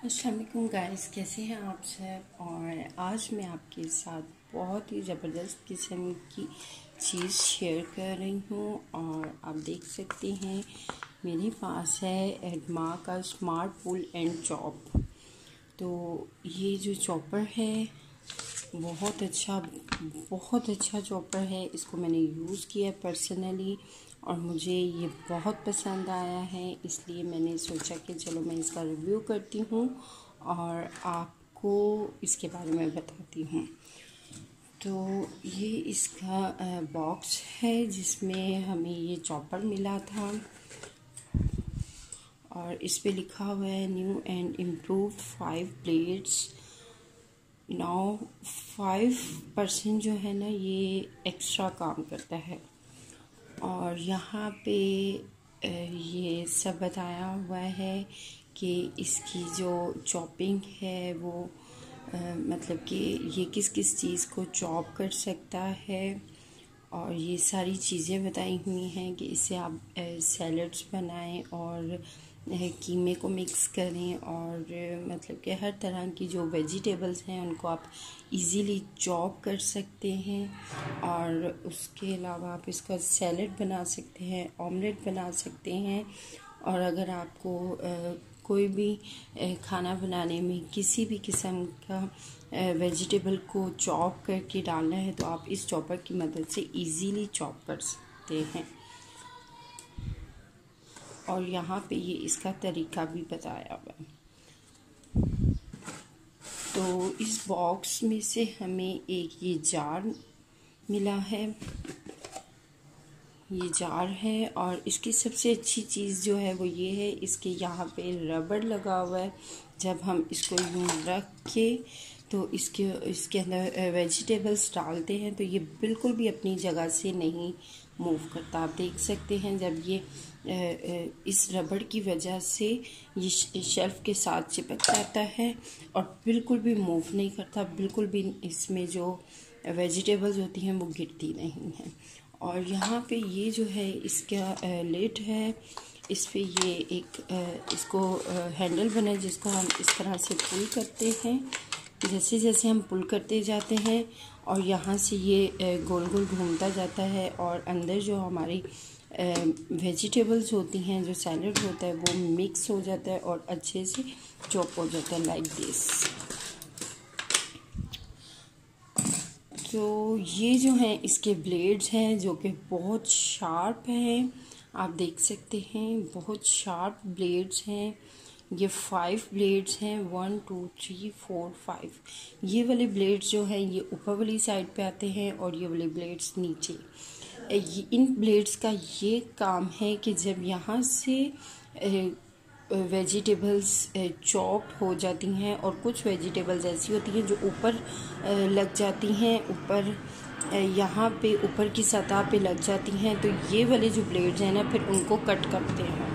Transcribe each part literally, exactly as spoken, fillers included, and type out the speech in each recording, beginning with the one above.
अस्सलाम वालेकुम गाइस, कैसे हैं आप सब। और आज मैं आपके साथ बहुत ही ज़बरदस्त किस्म की चीज़ शेयर कर रही हूँ। और आप देख सकते हैं मेरे पास है एडमा का स्मार्ट पुल एंड चॉप। तो ये जो चॉपर है बहुत अच्छा बहुत अच्छा चॉपर है। इसको मैंने यूज़ किया पर्सनली और मुझे ये बहुत पसंद आया है, इसलिए मैंने सोचा कि चलो मैं इसका रिव्यू करती हूँ और आपको इसके बारे में बताती हूँ। तो ये इसका बॉक्स है जिसमें हमें ये चॉपर मिला था और इस पे लिखा हुआ है new and improved five blades. Now five percent जो है ना ये एक्स्ट्रा काम करता है। और यहाँ पे ये सब बताया हुआ है कि इसकी जो चॉपिंग है वो आ, मतलब कि ये किस किस चीज़ को चॉप कर सकता है। और ये सारी चीज़ें बताई हुई हैं कि इससे आप सैलड्स बनाएं और कीमे को मिक्स करें और मतलब कि हर तरह की जो वेजिटेबल्स हैं उनको आप इजीली चॉप कर सकते हैं। और उसके अलावा आप इसका सैलड बना सकते हैं, ऑमलेट बना सकते हैं। और अगर आपको आ, कोई भी खाना बनाने में किसी भी किस्म का वेजिटेबल को चॉप करके डालना है तो आप इस चॉपर की मदद से इजीली चॉप कर सकते हैं। और यहाँ पे ये इसका तरीका भी बताया हुआ है। तो इस बॉक्स में से हमें एक ये जार मिला है, ये जार है। और इसकी सबसे अच्छी चीज़ जो है वो ये है, इसके यहाँ पे रबड़ लगा हुआ है। जब हम इसको यूँ रख के तो इसके इसके अंदर वेजिटेबल्स डालते हैं तो ये बिल्कुल भी अपनी जगह से नहीं मूव करता। आप देख सकते हैं जब ये इस रबड़ की वजह से ये शेल्फ के साथ चिपक जाता है और बिल्कुल भी मूव नहीं करता, बिल्कुल भी इसमें जो वेजिटेबल्स होती हैं वो गिरती नहीं हैं। और यहाँ पे ये जो है इसका लेट है, इस पे ये एक इसको हैंडल बना है जिसको हम इस तरह से पुल करते हैं। जैसे जैसे हम पुल करते जाते हैं और यहाँ से ये गोल गोल घूमता जाता है और अंदर जो हमारी वेजिटेबल्स होती हैं, जो सैलड होता है वो मिक्स हो जाता है और अच्छे से चॉप हो जाता है लाइक दिस। तो ये जो हैं इसके ब्लेड्स हैं जो कि बहुत शार्प हैं। आप देख सकते हैं बहुत शार्प ब्लेड्स हैं। ये फाइव ब्लेड्स हैं, one two three four five. ये वाले ब्लेड्स जो हैं ये ऊपर वाली साइड पे आते हैं और ये वाले ब्लेड्स नीचे। इन ब्लेड्स का ये काम है कि जब यहाँ से वेजिटेबल्स चॉप हो जाती हैं और कुछ वेजिटेबल्स ऐसी होती हैं जो ऊपर लग जाती हैं, ऊपर यहाँ पे ऊपर की सतह पे लग जाती हैं, तो ये वाले जो ब्लेड्स हैं ना फिर उनको कट करते हैं।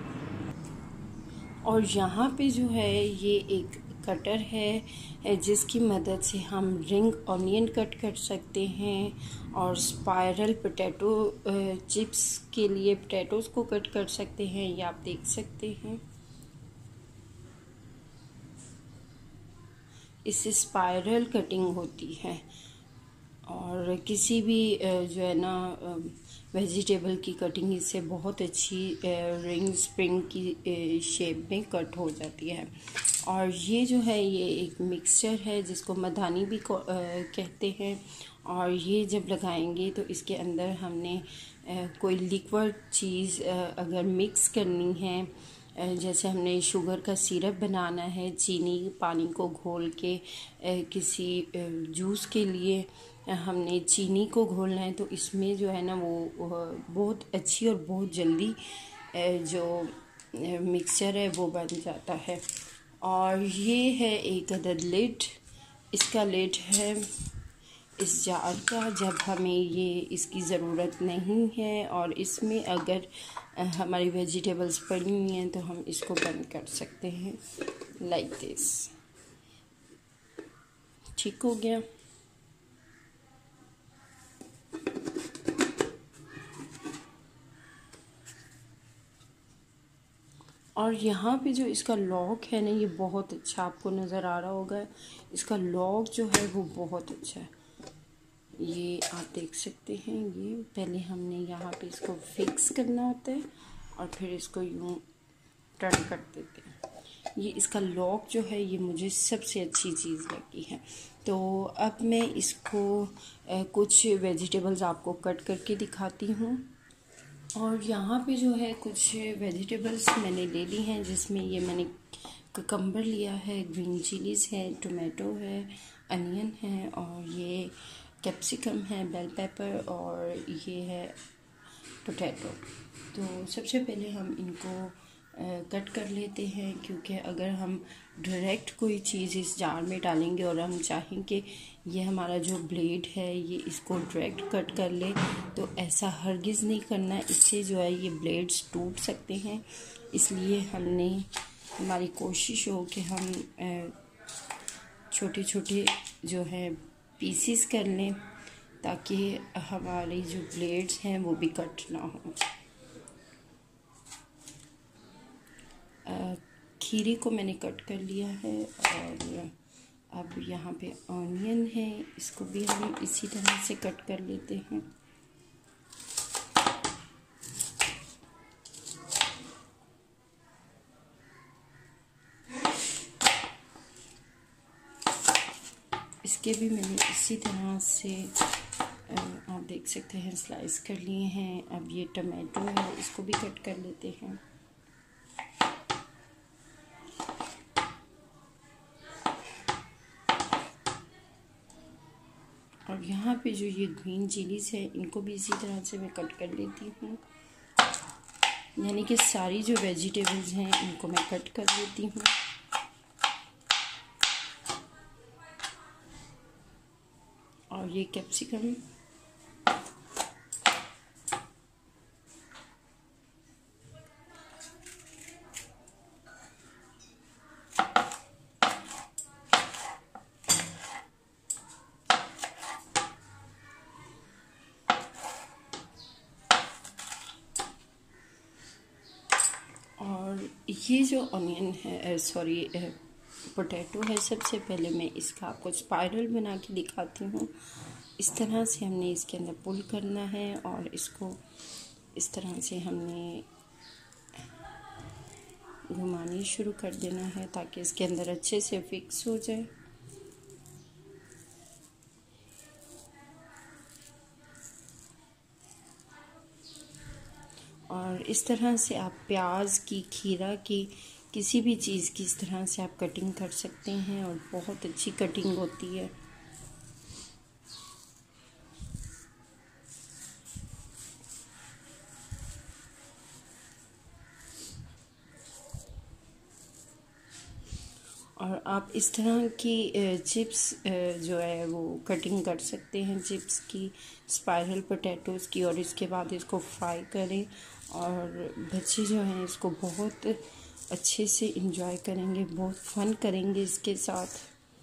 और यहाँ पे जो है ये एक कटर है जिसकी मदद से हम रिंग ऑनियन कट कर सकते हैं और स्पाइरल पोटैटो चिप्स के लिए पोटैटोज को कट कर सकते हैं। ये आप देख सकते हैं, इससे स्पाइरल कटिंग होती है। और किसी भी जो है ना वेजिटेबल की कटिंग इससे बहुत अच्छी रिंग स्प्रिंग की शेप में कट हो जाती है। और ये जो है ये एक मिक्सचर है जिसको मधानी भी कहते हैं। और ये जब लगाएंगे तो इसके अंदर हमने कोई लिक्विड चीज़ अगर मिक्स करनी है, जैसे हमने शुगर का सिरप बनाना है, चीनी पानी को घोल के किसी जूस के लिए हमने चीनी को घोलना है, तो इसमें जो है ना वो बहुत अच्छी और बहुत जल्दी जो मिक्सचर है वो बन जाता है। और ये है एक अदद लिड, इसका लिड है इस जार का जब हमें ये इसकी ज़रूरत नहीं है और इसमें अगर हमारी वेजिटेबल्स पड़ी हुई हैं तो हम इसको बंद कर सकते हैं लाइक दिस। ठीक हो गया। और यहाँ पे जो इसका लॉक है ना, ये बहुत अच्छा आपको नज़र आ रहा होगा। इसका लॉक जो है वो बहुत अच्छा है, ये आप देख सकते हैं। ये पहले हमने यहाँ पे इसको फिक्स करना होता है और फिर इसको यूँ टर्न कर देते हैं। ये इसका लॉक जो है ये मुझे सबसे अच्छी चीज़ लगी है। तो अब मैं इसको ए, कुछ वेजिटेबल्स आपको कट करके दिखाती हूँ। और यहाँ पे जो है कुछ वेजिटेबल्स मैंने ले ली हैं, जिसमें ये मैंने ककम्बर लिया है, ग्रीन चिलीज़ है, टोमेटो है, अनियन है, और ये कैप्सिकम है, बेल पेपर, और ये है पोटैटो। तो सबसे पहले हम इनको कट कर लेते हैं, क्योंकि अगर हम डायरेक्ट कोई चीज़ इस जार में डालेंगे और हम चाहें कि ये हमारा जो ब्लेड है ये इसको डायरेक्ट कट कर ले, तो ऐसा हरगिज़ नहीं करना। इससे जो है ये ब्लेड्स टूट सकते हैं। इसलिए हमने हमारी कोशिश हो कि हम छोटे छोटे जो है पीसीस कर लें, ताकि हमारी जो ब्लेड्स हैं वो भी कट ना हो। खीरे को मैंने कट कर लिया है, और अब यहाँ पे ऑनियन है, इसको भी हम इसी तरह से कट कर लेते हैं। इसके भी मैंने इसी तरह से आप देख सकते हैं स्लाइस कर लिए हैं। अब ये टमाटो है, इसको भी कट कर लेते हैं। और यहाँ पे जो ये ग्रीन चिलीज़ है, इनको भी इसी तरह से मैं कट कर लेती हूँ। यानी कि सारी जो वेजिटेबल्स हैं इनको मैं कट कर लेती हूँ। और ये कैप्सिकम, और ये जो ऑनियन है, सॉरी पोटैटो है, सबसे पहले मैं इसका आपको स्पाइरल बना के दिखाती हूँ। इस तरह से हमने इसके अंदर पुल करना है, और इसको इस तरह से हमने घुमानी शुरू कर देना है, ताकि इसके अंदर अच्छे से फिक्स हो जाए। और इस तरह से आप प्याज की, खीरा की, किसी भी चीज़ की इस तरह से आप कटिंग कर सकते हैं, और बहुत अच्छी कटिंग होती है। और आप इस तरह की चिप्स जो है वो कटिंग कर सकते हैं, चिप्स की, स्पाइरल पोटैटोज़ की, और इसके बाद इसको फ्राई करें। और बच्चे जो हैं इसको बहुत अच्छे से इंजॉय करेंगे, बहुत फन करेंगे इसके साथ।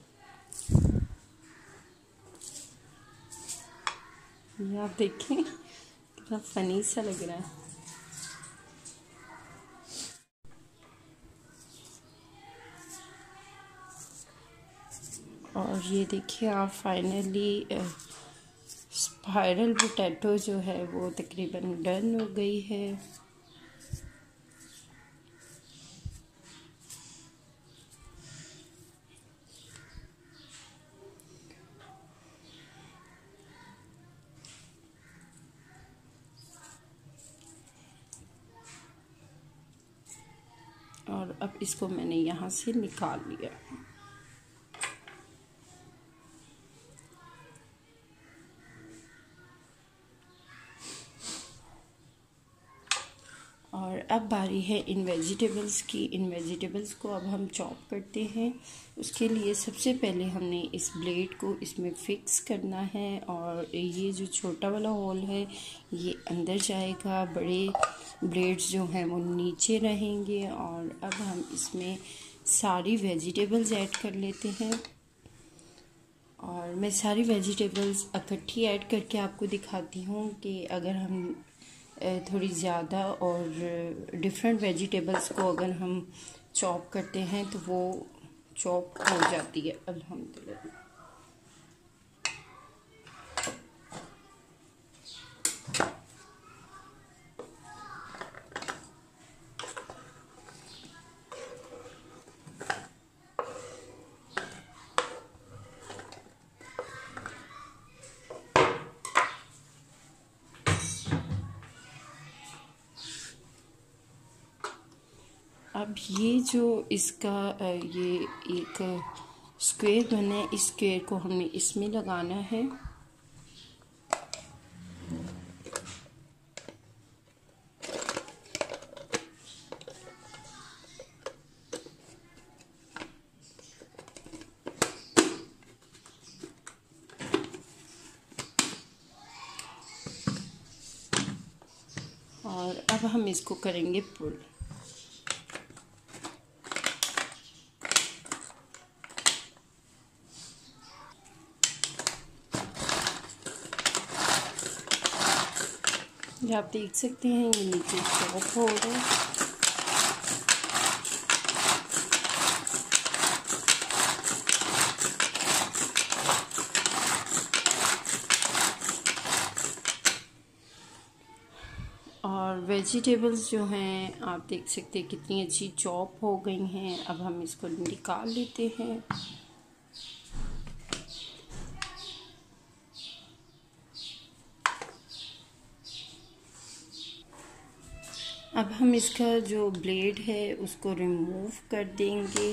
ये आप देखें कितना फनी सा लग रहा है। और ये देखिए आप फाइनली स्पाइरल पोटैटो जो है वो तकरीबन डन हो गई है। और अब इसको मैंने यहाँ से निकाल लिया। और अब बारी है इन वेजिटेबल्स की। इन वेजिटेबल्स को अब हम चॉप करते हैं। उसके लिए सबसे पहले हमने इस ब्लेड को इसमें फ़िक्स करना है, और ये जो छोटा वाला होल है ये अंदर जाएगा, बड़े ब्लेड्स जो हैं वो नीचे रहेंगे। और अब हम इसमें सारी वेजिटेबल्स ऐड कर लेते हैं। और मैं सारी वेजिटेबल्स इकट्ठी ऐड करके आपको दिखाती हूँ कि अगर हम थोड़ी ज़्यादा और डिफरेंट वेजिटेबल्स को अगर हम चॉप करते हैं तो वो चॉप हो जाती है अल्हम्दुलिल्लाह। अब ये जो इसका ये एक स्क्वायर बना है, इस स्क्वायर को हमें इसमें लगाना है। और अब हम इसको करेंगे पुल। ये आप देख सकते हैं ये नीचे चॉप हो रहा है। और वेजिटेबल्स जो हैं आप देख सकते हैं कितनी अच्छी चॉप हो गई हैं। अब हम इसको निकाल लेते हैं। अब हम इसका जो ब्लेड है उसको रिमूव कर देंगे।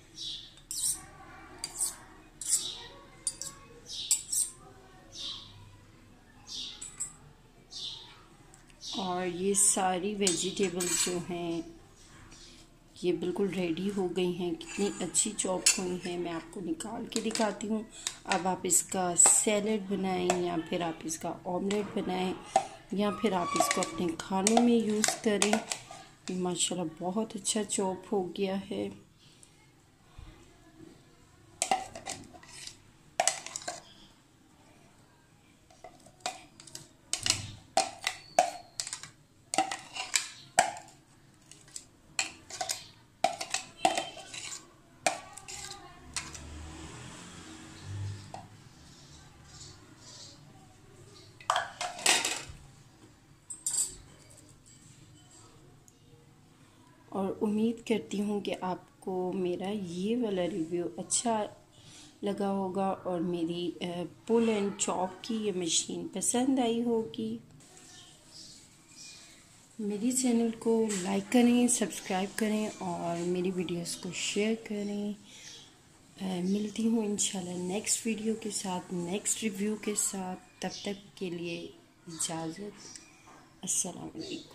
और ये सारी वेजिटेबल्स जो हैं ये बिल्कुल रेडी हो गई हैं, कितनी अच्छी चॉप हुई हैं। मैं आपको निकाल के दिखाती हूँ। अब आप इसका सैलेड बनाएं या फिर आप इसका ऑमलेट बनाएं या फिर आप इसको अपने खानों में यूज़ करें। माशाल्लाह बहुत अच्छा चॉप हो गया है। और उम्मीद करती हूँ कि आपको मेरा ये वाला रिव्यू अच्छा लगा होगा और मेरी पुल एंड चॉप की ये मशीन पसंद आई होगी। मेरी चैनल को लाइक करें, सब्सक्राइब करें और मेरी वीडियोस को शेयर करें। आ, मिलती हूँ इंशाल्लाह नेक्स्ट वीडियो के साथ, नेक्स्ट रिव्यू के साथ। तब तक के लिए इजाज़त। अस्सलाम वालेकुम।